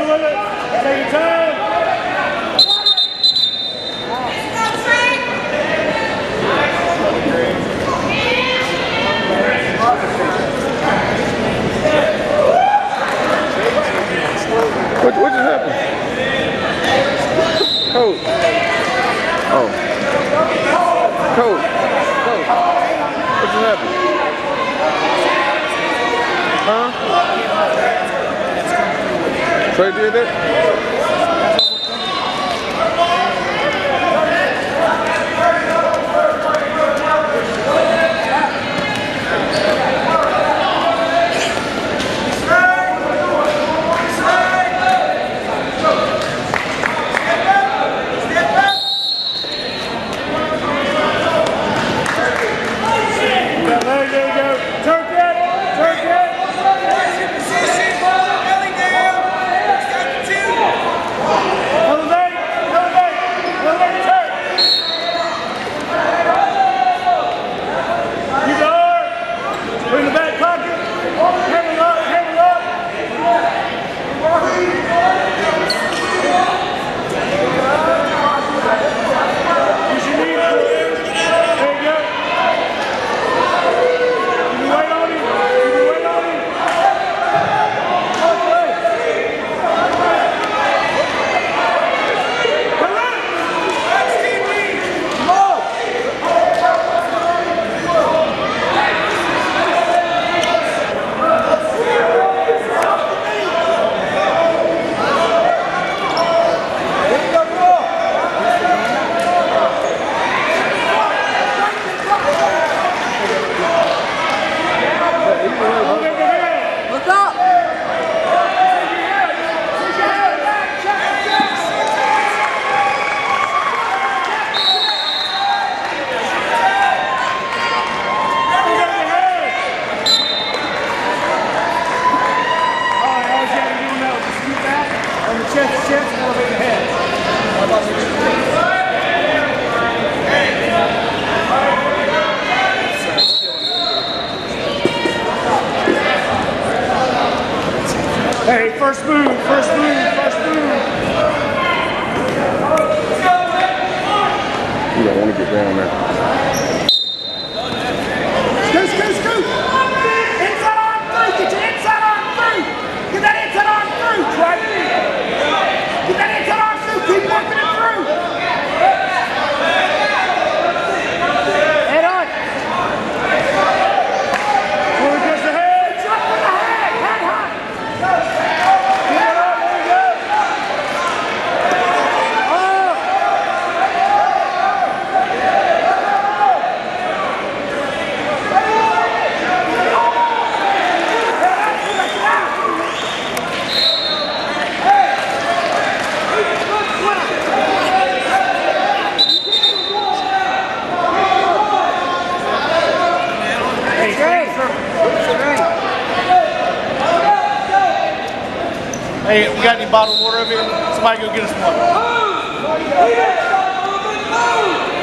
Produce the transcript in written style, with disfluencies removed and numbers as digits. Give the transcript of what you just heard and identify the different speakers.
Speaker 1: with it. Take your time.
Speaker 2: What just happened? Coach. Oh. Coach. Coach. What just happened? Huh? Trey did that?
Speaker 1: Hey, first move, first move, first move.
Speaker 2: You don't want to get down there.
Speaker 1: Scoot, scoot, scoot. Inside arm through. Get your inside arm through. Get that inside arm through, Trey. Get that inside arm through. Keep working it through. Head on. Forward against the head. Jump with the head. Head high.
Speaker 3: Hey, we got any bottled water over here? Somebody go get us one.